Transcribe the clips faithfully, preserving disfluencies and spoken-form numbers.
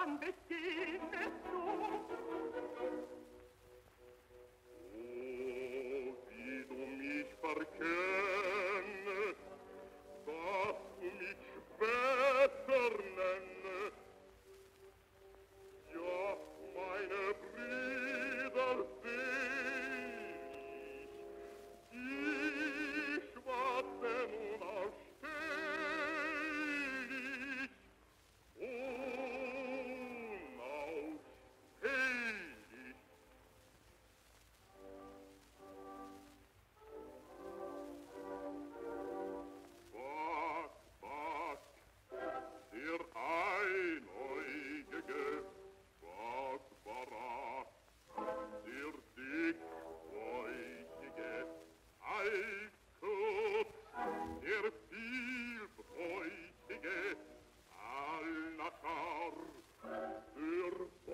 wann beginnest du? Oh, wie du mich verkennest, dass du mich Schwester nennest. Ja, meine Brüder seh ich, die schwarze nun ausstehlich, unausstehlich. Bak, bak, der Einäugige, Bak, Barak, der Dickbäuchige, Altkutz, der Vielbräuchige, Al-Nachar, der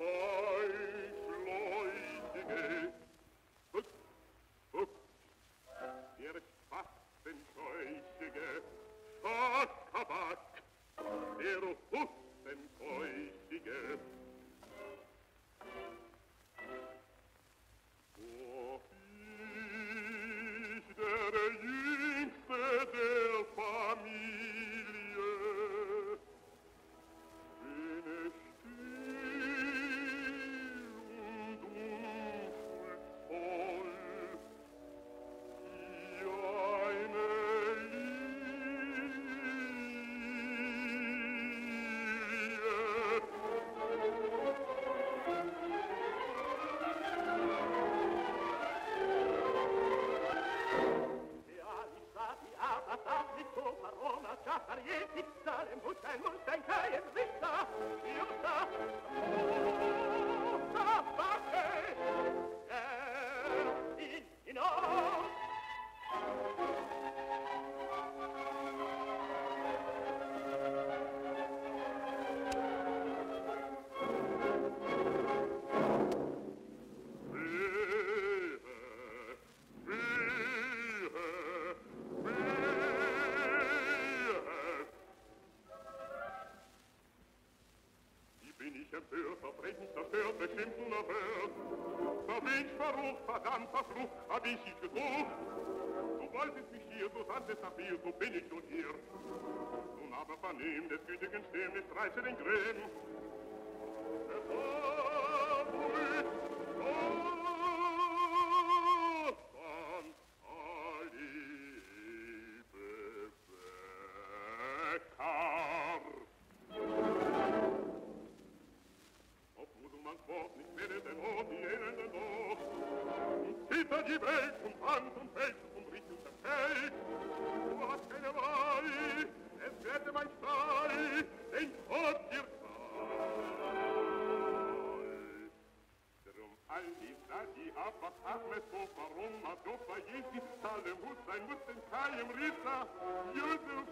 Beischläuchige, Hüt, Hüt, der Spastenscheuchige, Schakabak, der Hustenkäuchige. Oh, ich, der Jüngste der Familie, bin ich still und unschuldsvoll, wie eine verdammt verflucht, hab ich dich gesucht. Du wolltest mich hier, du sandtest nach mir, so bin ich nun hier. Nun aber vernehm des gütigen Stimmes, reiße den Grimm. Es war ruhig, von Aliebe Becker. Auf Muselmanns Wort nicht mehr den Ort, die elende Not. Zittert die Welt und Hand und Feld und Richtung der Feld. Du hast keine Wahl, es werde mein Stahl, den Tod dir Stahl. Drum all die Stadi, aber Ahmed, so warum, Adolf, bei Jesi, Salem, Hus, sein muss den Kaim, Risa, Yusuf,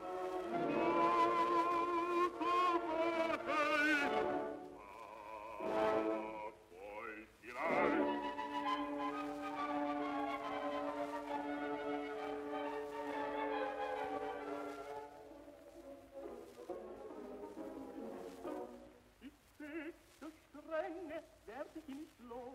was wollt ihr all? Strenge werde ich nicht los.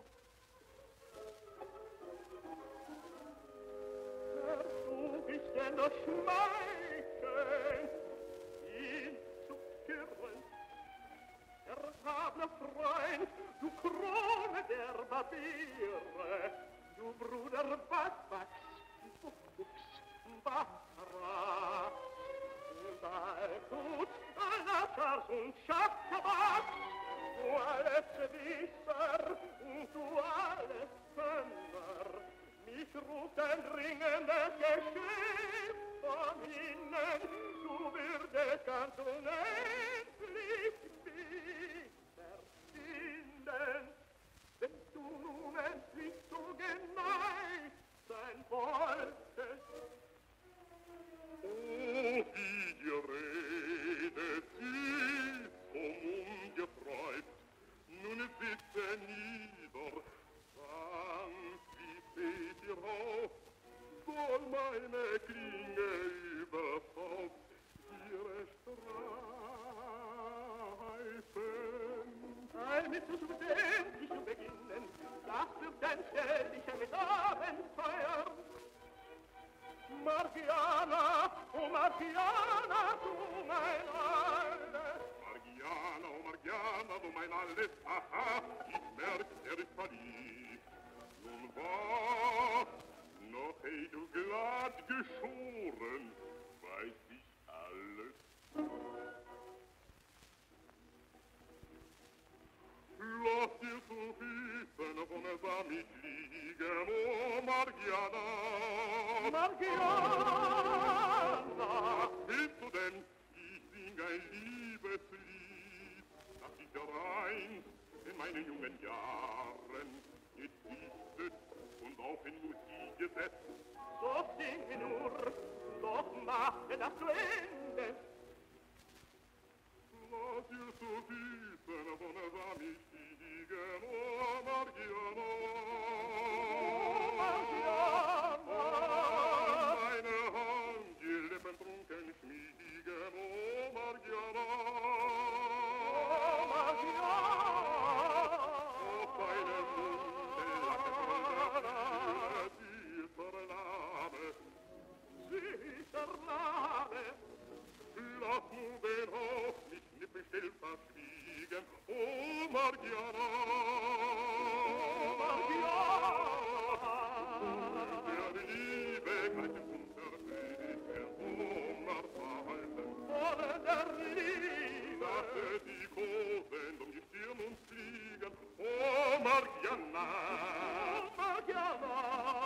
Versuch ich denn das Schmeicheln, ihn zu kirren. Erhabener Freund, du Krone der Barbiere, du Bruder Batbach, Buchbuchs, Bachra, Balkut, Alakars und Schakabak, du alles Wisser und du alles Könner, mich ruft ein dringendes Geschäft von innen, du würdest ganz unendlich wieder finden, wenn du nun endlich so geneigt sein wolltest. Oh, wie die Rede zieht vom Ungefreut, nun sitze nieder, sanft wie seht ihr auf, soll meine Klinge überhaupt ihre Streich mit so bedenklich zu beginnen, das wird ein ständiger mit Abenteuer. Margiana, oh Margiana, du mein Alles. Margiana, oh Margiana, du mein Alles, haha, ich merk, er ist verliebt. Nun was, noch eh du glatt geschoren, weiß ich alles. Lass dir zu Füßen von der Samit liegen, oh Margiana. Margiana! Was willst du denn? Ich sing ein Liebeslied, das ich einst in meinen jungen Jahren gedichtet und auch in Musik gesetzt. So singe nur, doch mache das zu Ende. Lass dir zu Füßen von der Samit liegen, oh Margiana. Oh Margiana! Meine Hand, die Lippen trunken schmiegen, oh Margiana. Oh Margiana! Auf deinem Munde lacht süßer Name, Süßer Name! lass nur den Hof nicht nippenstill verschwiegen, oh Margiana. Oh Margiana! Der Liebe gleich im Unterwege, oh Marfalten, Ohne der Liebe! lasse die Kosen um die Stirn uns fliegen, oh Margiana. Oh Margiana!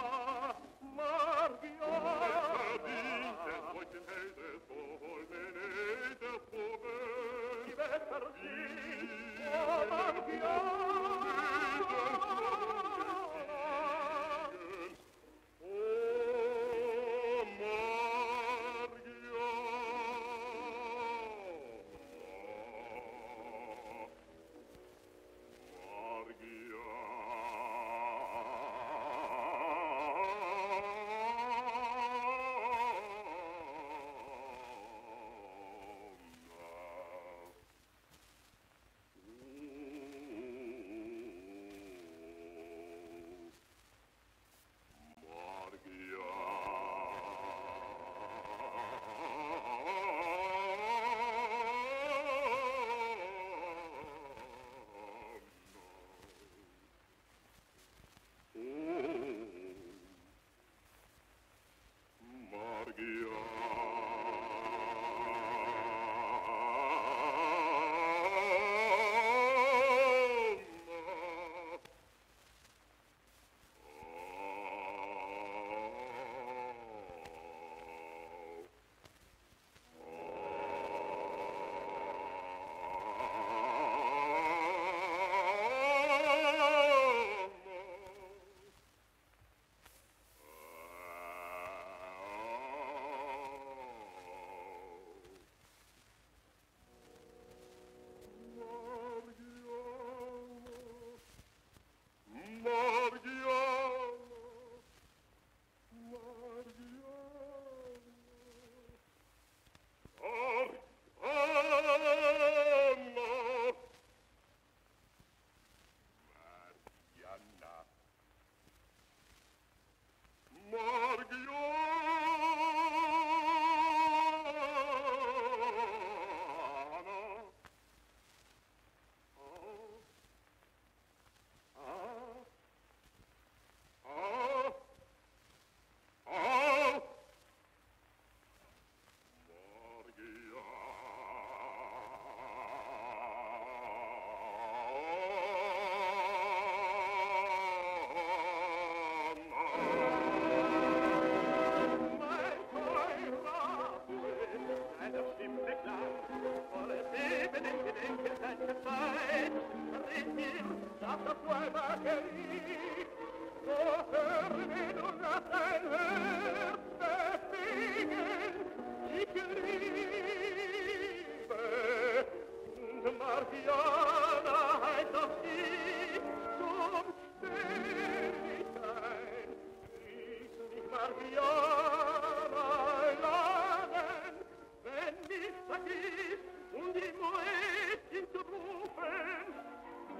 Margiana! Verdient des deutschen Heldes, wohl benäht der Proben. Die Welt versiegt, oh Margiana! Oh Margiana.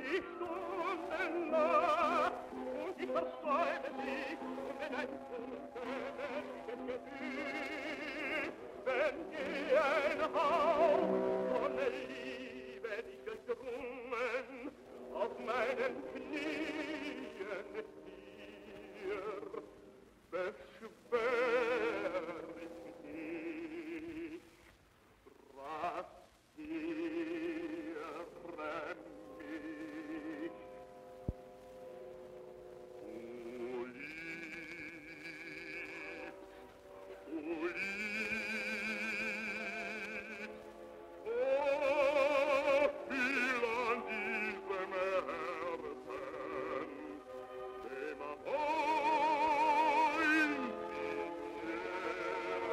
die Stunden nah, und ich versäume sie, wenn ein unvergessliches Gefühl, wenn dir ein Hauch von Liebe dich gedrungen, auf meinen Knien hier, beschwör ich dich, rasiere mich. O Lieb, o Lieb, o fühl an diesem Herzen, dem Freund in mir.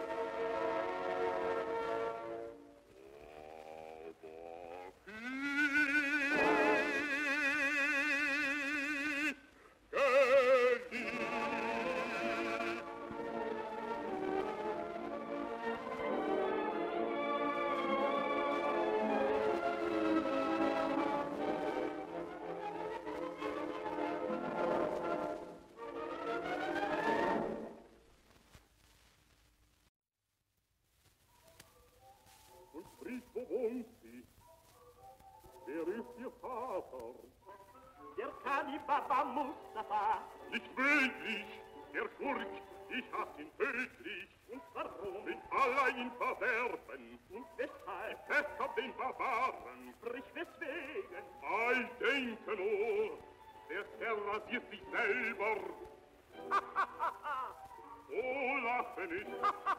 Und sprich, wo wohnt sie? Wer ist ihr Vater? Der Kalibaba Mustafa. Nicht möglich, der Schurk, ich hass ihn tödlich. Und warum? Mit Allah ihn verderben. Und weshalb? Fest auf den Barbaren. Sprich weswegen? Ei, denke nur, der Herr rasiert sich selber. Oh, lache nicht.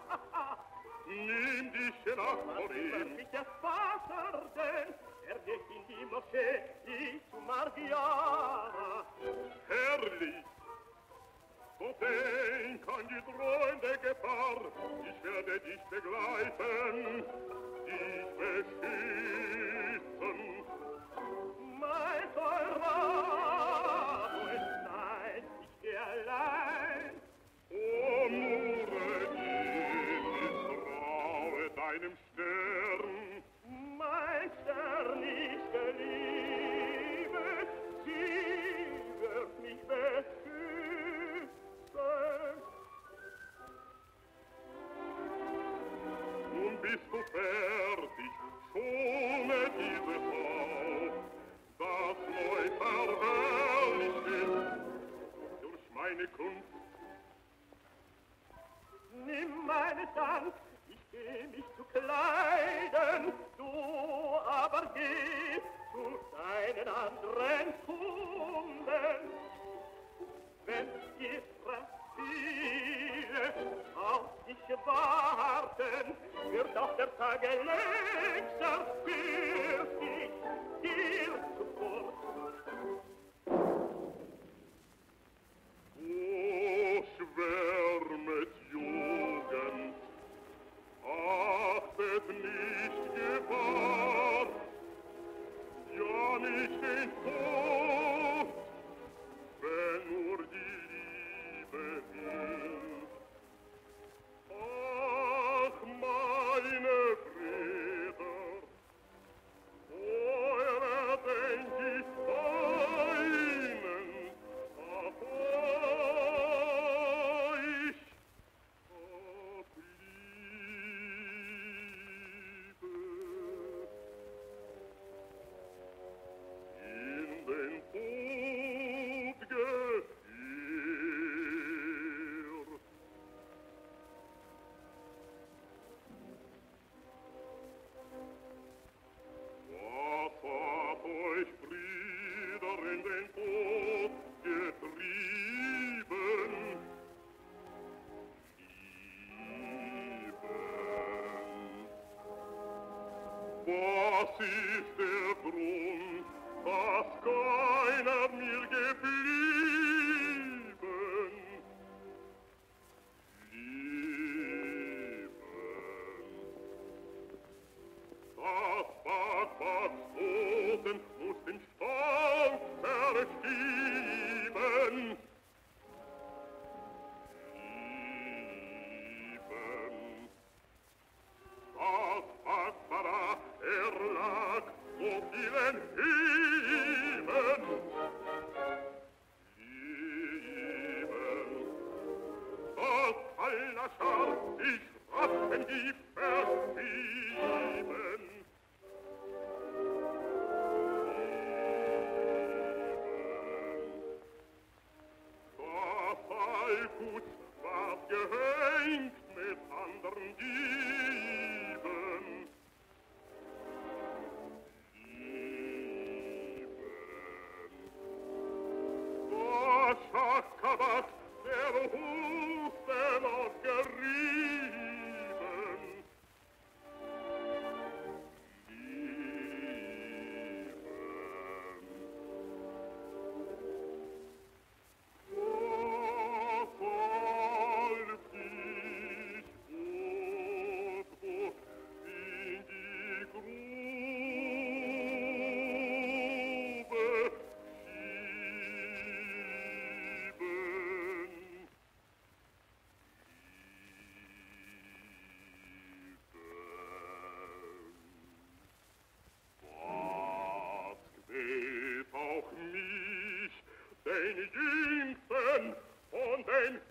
Nimm dich nach vor ihm. Nicht der Vater, denn er geht in die Moschee, die zu Margiana. Herrlich. So denk an die drohende Gefahr. Ich werde dich begleiten, dich beschützen. Mein teurer Freund, ich geh allein. O Nureddin, ich traue deinem Stern. Mein Stern ist Liebe, sie wird mich beschützen. Nun bist du fertig, schone diese Frau, das neu verherrlicht ist durch meine Kunst. Nimm meine Dank, ich geh mich zu kleiden, du aber geh zu deinen anderen Kunden. Wenn die Fragile auf dich warten, wird auch der Tag längser für dich, dir zu kurz. O schwärmet Jugend, achtet nicht Gefahr, ja nicht den Tod, wenn nur die Liebe winkt. Ach, meine Brüder, eurer denk ich, Herrscher sich raffen die vertrieben. Der Fallgut ward gehängt mit anderen Dieben. Sieben. Der Schachkabak, der Hufe noch gerieben. Sieben. Den Jüngsten und den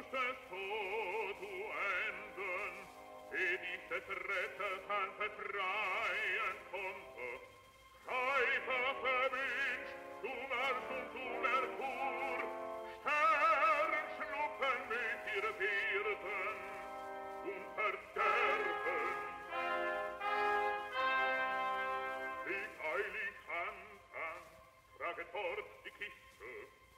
musstest so zu enden, ehe dich des Retters Hand befreien konnte. Schreifer verwünscht, du warst und zu Merkur, Sternschnuppen mit ihr Wirten und Verderben. Leg eilig Hand an, traget fort die Kiste.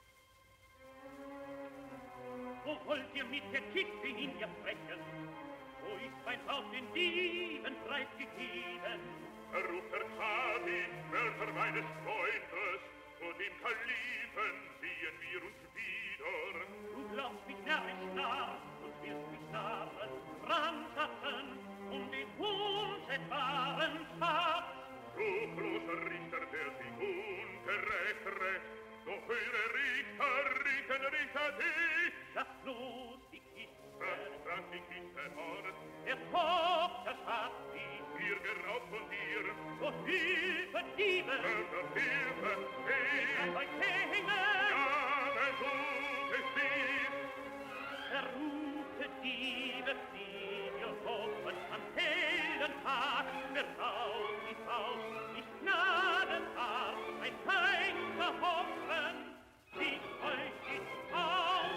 Wo wollt ihr mit der Kiste in ihr sprechen? Wo ist mein Haus den Dieben preisgegeben? Ruft der Kadi, Mörder meines Freundes, vor dem Kalifen sehen wir uns wieder. Du glaubst mich närrisch nah und willst mich narren, ransacken um den unschätzbaren Schatz. Ruchloser Richter, der sich ungerecht rächt, doch eure Richter richten Richter dich. Lass los die Kiste, Versprach die Kiste fort, der Tod zerschafft sie. wir geraubt von dir. O Hilfe, Diebe, Mörder, Hilfe, lasst Hilfe, euch hängen. ja, versuch es dies. Verruchte Diebe, die ihr hoffen am hellen Tag, wird aus, nicht aus, nicht gnadenhaft, ein Feind hoffen, nicht euch nicht aus.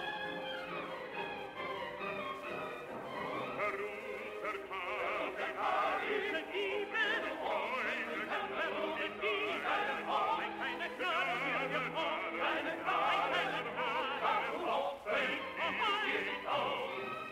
Verrucht der Kadi, Verruchte Diebe, verruchte Diebe, ein keine Gnade für ihr Volk, keine Gnade, keine Gnade, nicht aus.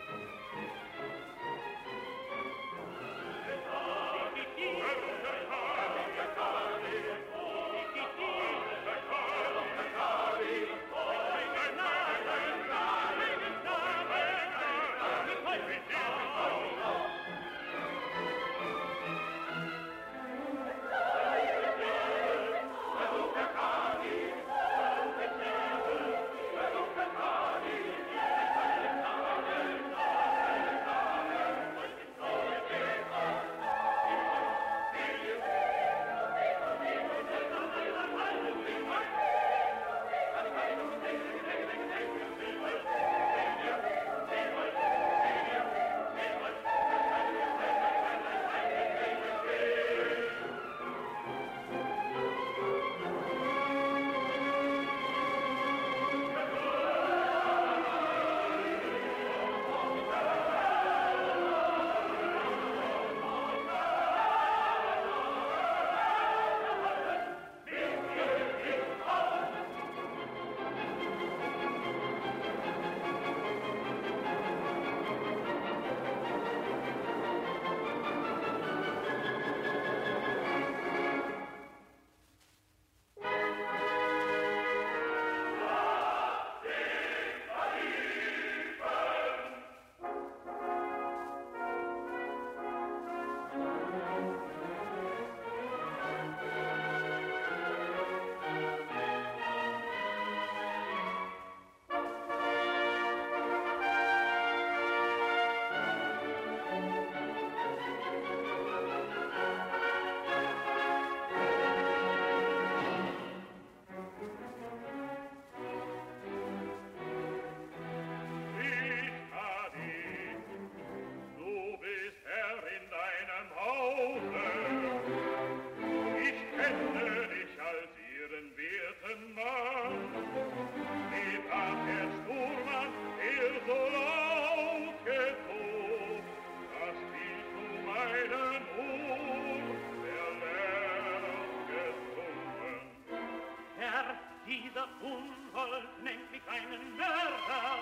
Dieser Unhold nennt mich einen Mörder.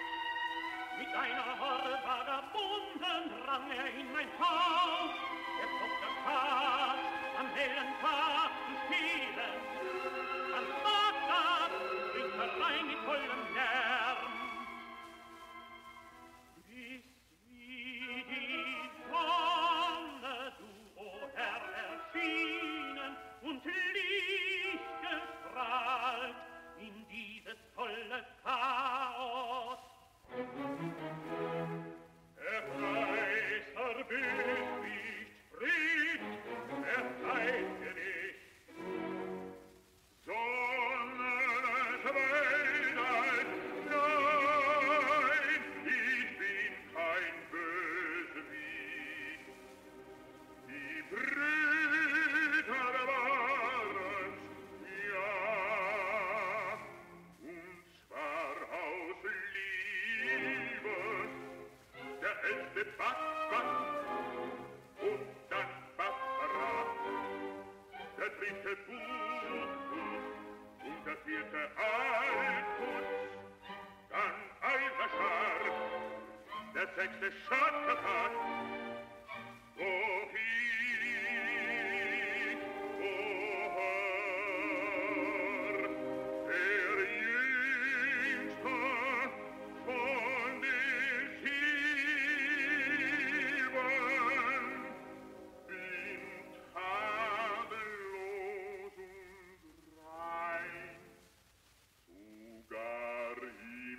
Mit einer Horde Vagabunden drang er in mein Haus. Er zog das Fass am hellen Tag zu stehlen. An Bagdad bringt er rein mit vollem Lärm. Bis wie die Sonne du, o Herr, erschienen und Licht gestrahlt in dieses tolle Chaos. Der Kaiser Bösewicht spricht, er zeigt dir nicht. sechste Schatztag. Doch ich, o Herr, der Jüngste von den Sieben, bin tadellos und rein, sogar im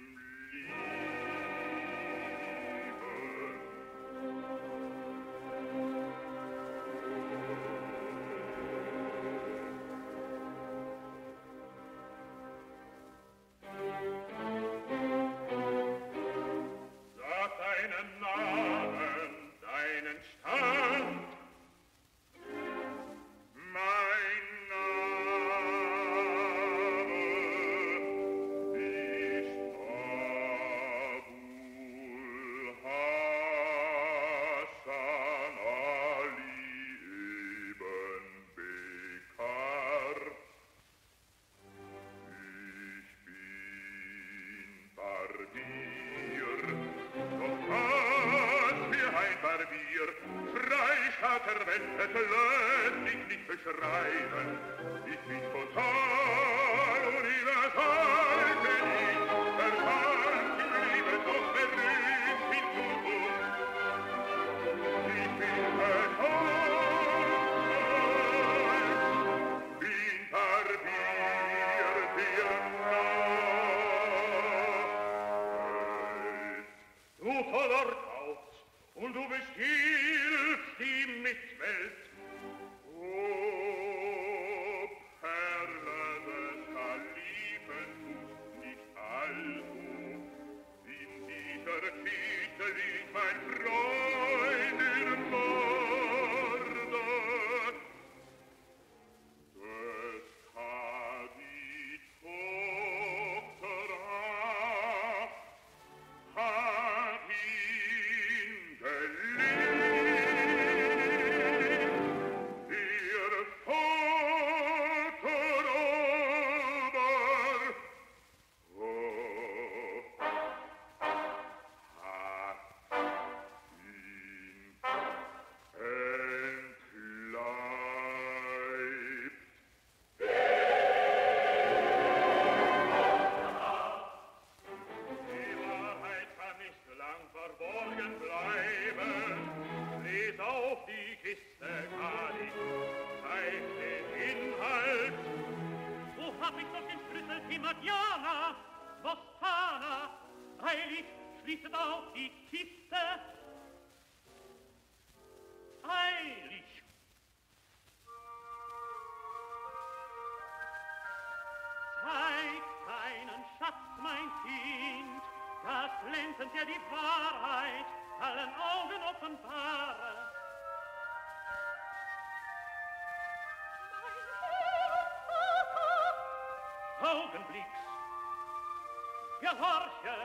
Augenblicks. Gehorche!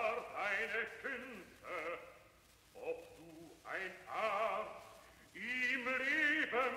Ihm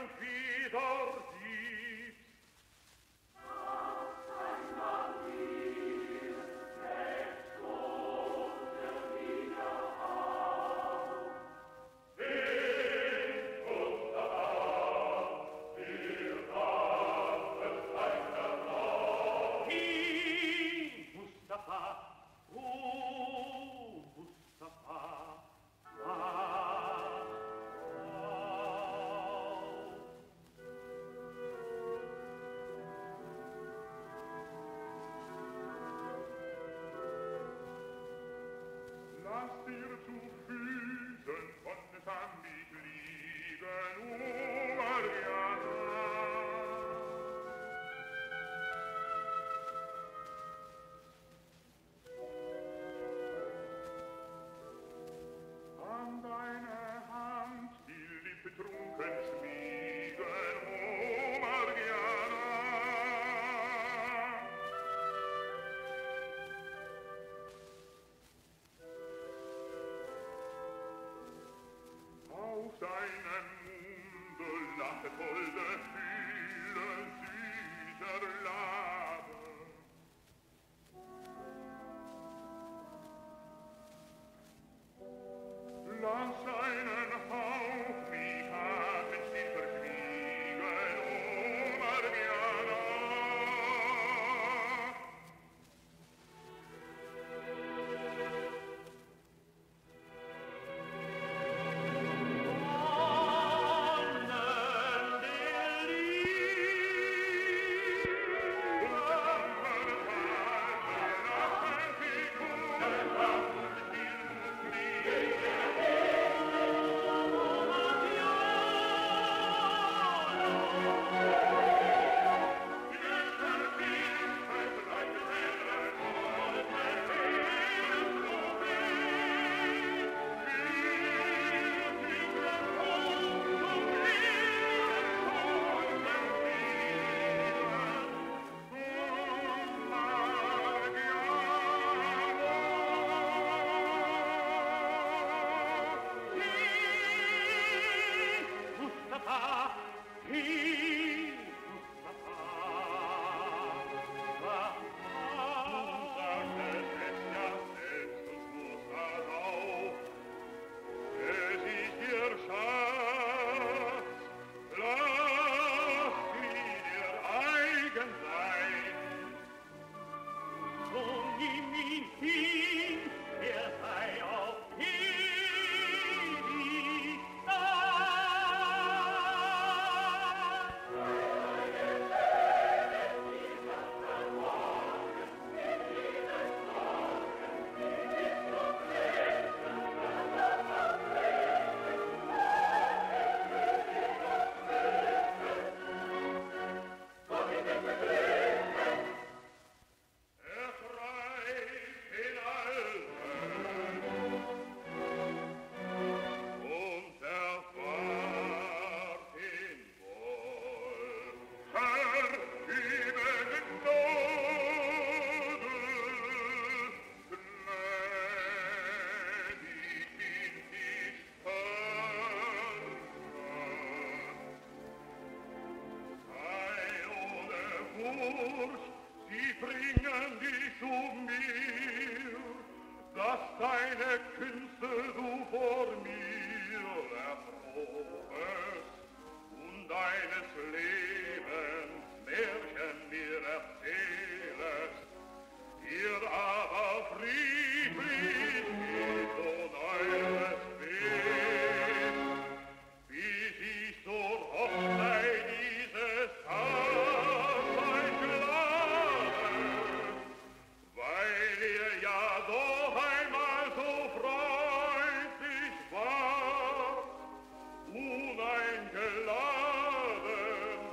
Uneingeladen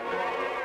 Thank you.